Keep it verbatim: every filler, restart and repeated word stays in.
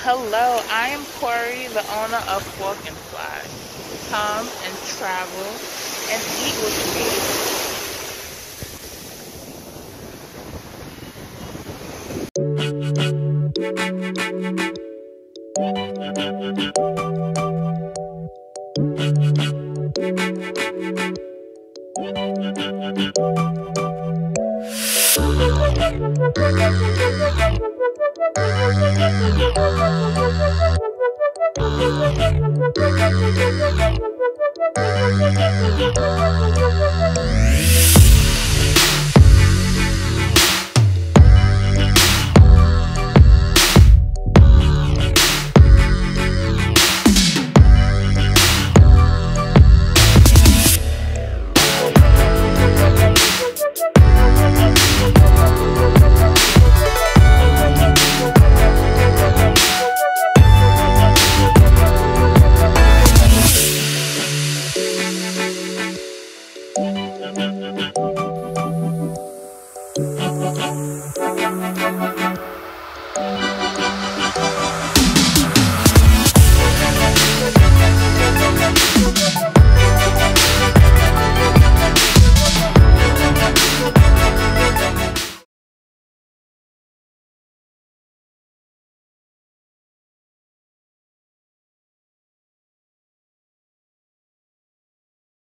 Hello, I am Corey, the owner of Fork and Fly. Come and travel and eat with me.